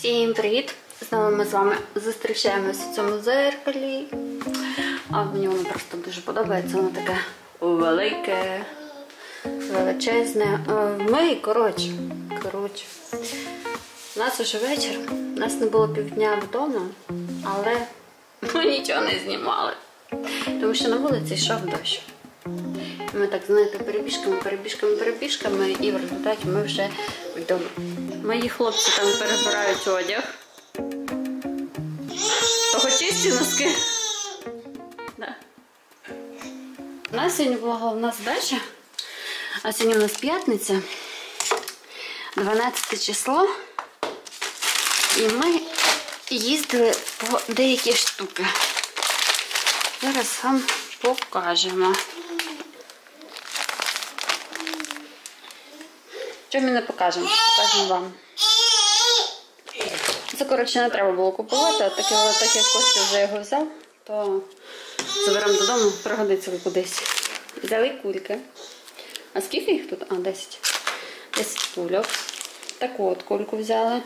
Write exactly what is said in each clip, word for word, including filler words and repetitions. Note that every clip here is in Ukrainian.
Всім привіт! Знову ми з вами зустрічаємося в цьому дзеркалі. А мені воно просто дуже подобається. Воно таке велике, величезне. Ми, коротше, коротше. У нас уже вечір. У нас не було півдня вдома, але ми нічого не знімали. Тому що на вулиці йшов дощ. Ми так, знаєте, перебіжками, перебіжками, перебіжками, і в результаті ми вже вдома. Мої хлопці там перебирають одяг. Того чисті носки. Да. У нас сьогодні була головна задача, а сьогодні у нас п'ятниця, дванадцяте число, і ми їздили по деякі штуки. Зараз вам покажемо. Що ми не покажемо? Покажемо вам. Це, коротше, не треба було купувати, а так, так як Костя вже його взяв, то заберемо додому, пригодиться кудись. Взяли кульки. А скільки їх тут? А, десять. десять кульок. Таку от кульку взяли.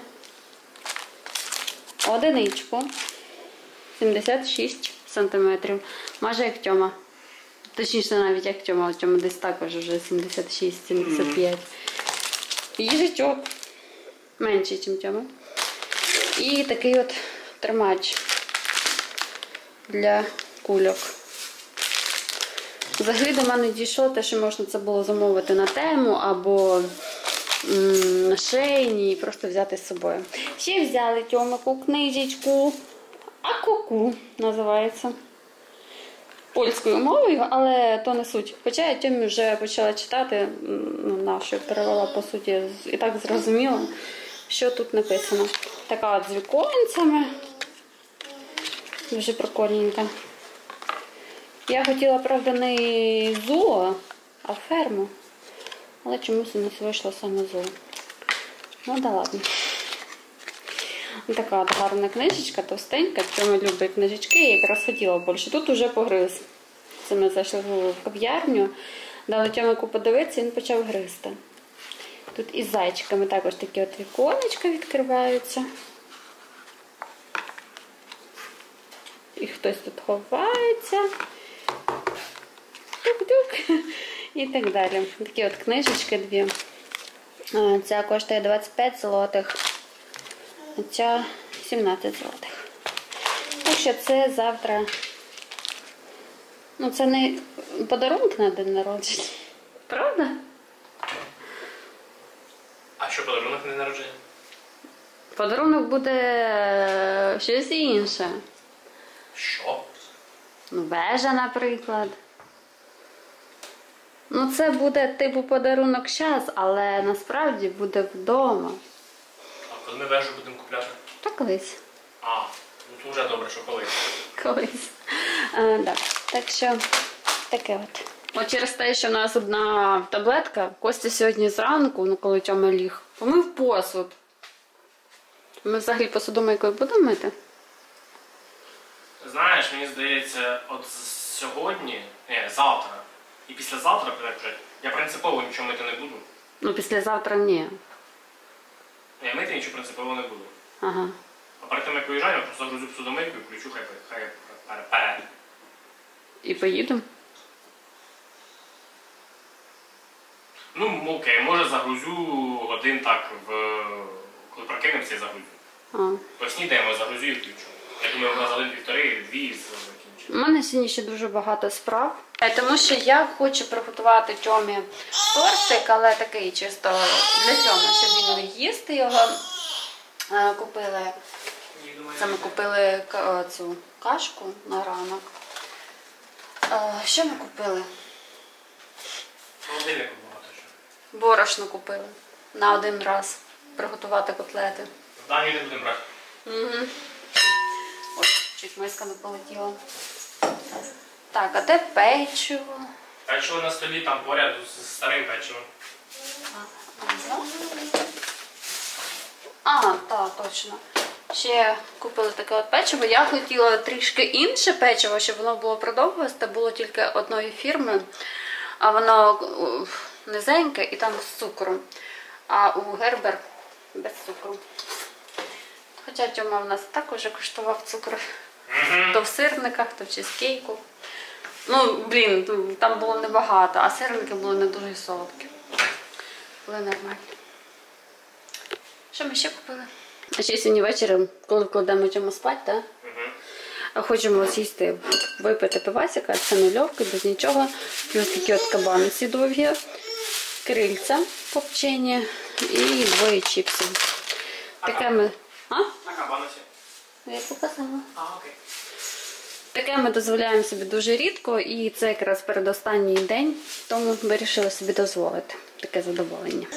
Одиничку. сімдесят шість сантиметрів. Майже як Тьома. Точніше, навіть як Тьома. Тьома десь також вже сімдесят шість сімдесят п'ять. Їжачок. Менший, ніж Тьома. І такий от тримач для кульок. Взагалі до мене дійшло те, що можна це було замовити на Тему або м, на Шейні і просто взяти з собою. Ще взяли Тьомику книжечку «А-ку-ку» називається. Польською мовою, але то не суть. Хоча я Тьомі вже почала читати, ну, нашу перевела, по суті, і так зрозуміла, що тут написано. Така от з віконцями. Дуже прикольненька. Я хотіла, правда, не зоо, а ферму. Але чомусь у нас вийшло саме зоо. Ну да ладно. Така от гарна книжечка, товстенька. Тьома любить книжечки, я якраз хотіла більше. Тут уже погриз. Це ми зайшли в кав'ярню, дали Тьомику подивитися, він почав гризти. Тут із зайчиками також такі от віконечка відкриваються. І хтось тут ховається. Тук-тук. І так далі. Такі от книжечки дві. Ця коштує двадцять п'ять злотих. А ця сімнадцять злотих. Так що це завтра... Ну, це не подарунок на день народження. Правда? А що подарунок на день народження? Подарунок буде щось інше. Що? Ну, вежа, наприклад. Ну, це буде типу подарунок зараз, але насправді буде вдома. А коли ми вежу будемо купляти? Та колись. А, ну то вже добре, що колись. Колись. А, да. Так що, таке от. От через те, що в нас одна таблетка, Костя сьогодні зранку, ну коли Тьома ліг, помив посуд. Ми взагалі посудомийкою будемо мити? Знаєш, мені здається, от сьогодні, ні, завтра і післязавтра, вже, я принципово нічого мити не буду. Ну, післязавтра ні. Я мити нічого принципово не буду. Ага. А перед тим, як виїжджаю, я просто загрузю посудомийку і включу, хай, хай перед. І поїдемо? Ну, окей, може загрузю годин так, в... коли прокинемося, я загрузю. А. Поснідаємо, загрузю і включу. Я думаю, вона за один-півтори, дві закінчить. У мене сьогодні ще дуже багато справ. Тому що я хочу приготувати Тьомі тортик, але такий чисто для Тьоми, щоб він міг їсти його. Купили, це ми купили цю кашку на ранок. Що ми купили? Холодильнику багато що. Борошно купили на один раз приготувати котлети. В Данію не будемо брати. Угу. Ось, чуть миска не полетіла. Так, а де печиво? Печиво на столі там поряд з старим печивом. А, так, точно. Ще купили таке от печиво. Я хотіла трішки інше печиво, щоб воно було продовгосте, було тільки одної фірми, а воно низеньке і там з цукром. А у Гербер без цукру. Хоча Тьома в нас також куштував цукор. Угу. То в сирниках, то в чизкейку. Ну, блін, там було небагато, а сирники були не дуже солодкі. Були нормальні. Що ми ще купили? А ще сьогодні ввечері, коли вкладемо Тьому спати, так? А хочемо з'їсти, випити пивасика, це нульовки, без нічого. Плюс такі от кабаниці довгі, крильця копчені і двоє чіпсів. Таке ми... А? На кабаниці. Я показала. А, окей. Таке ми дозволяємо собі дуже рідко, і це якраз передостанній день, тому вирішили собі дозволити таке задоволення.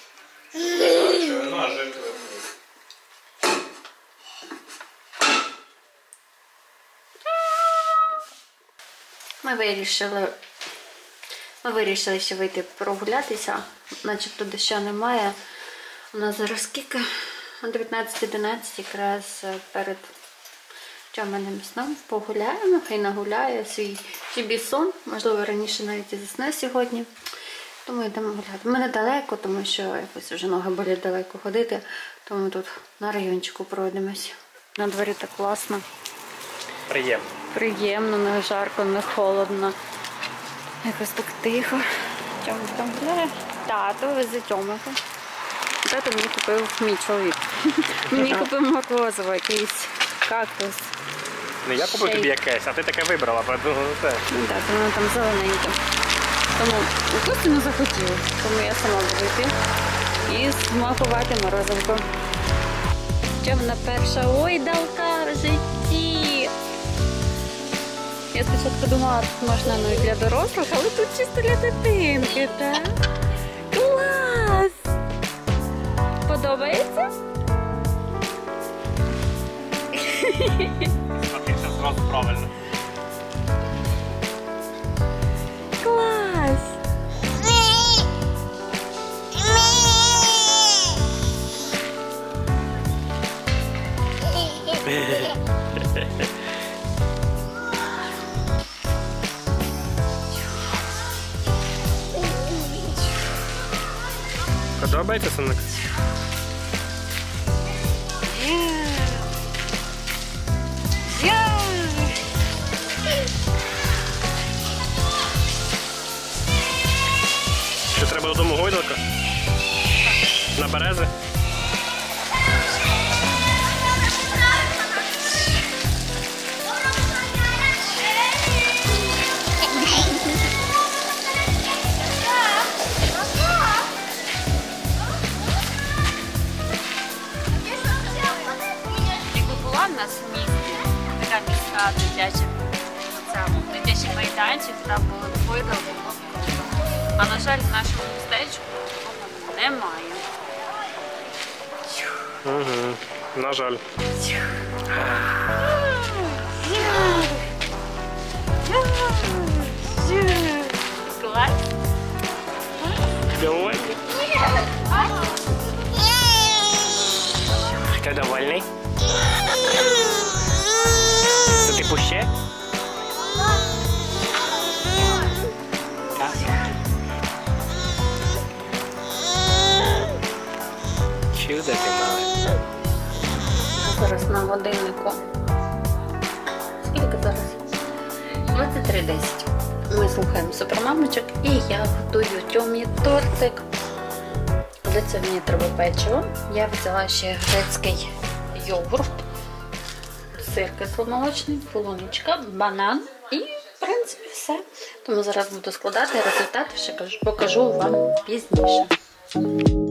Ми вирішили, ми вирішили ще вийти прогулятися, начебто дощу немає. У нас зараз скільки? дев'ятнадцять одинадцять, якраз перед Тьоминим сном погуляємо, хай нагуляє свій собі сон, можливо раніше навіть і засне сьогодні. Тому йдемо гуляти. Ми недалеко, тому що якось вже ноги болять далеко ходити, тому ми тут на райончику пройдемось. На дворі так класно. Приємно. Приємно, не жарко, не холодно. Якось так тихо. Тьома там гуляє. Тато везе Тьомика. Тато мені купив мій чоловік. Мені купив морозиво, якийсь кактус. Не я купив тобі якесь, а ти таке вибрала, подумала це. Ну так, воно там зелененьке. Тому у Кості не захотів, тому я сама буду йти і смакувати морозивко. Тьомина перша ойдалка в житті. Я спочатку думала, тут можна ну, і для дорослих, але тут чисто для дитинки, так? Клас! Подобається? Смотрися, зразу правильно. Клас! Подобається, синок? Що треба додому гойдалка? На берези? Якби була в нас в місті така міська дитяча, оця, дитячий майданчик, там було гойдалки, було б круто. А на жаль, в нашому містечку такого немає. Угу. На жаль. Клас. Довольний? Ти довольний? Це ти пуще? Так. Чудо ти мале. Зараз на годиннику. Скільки зараз? двадцять три десять. Ми слухаємо супермамочок і я готую Тьомі тортик. Для цього мені треба печиво. Я взяла ще грецький йогурт, сир кисломолочний, полуничка, банан і, в принципі, все. Тому зараз буду складати результати, ще покажу вам пізніше.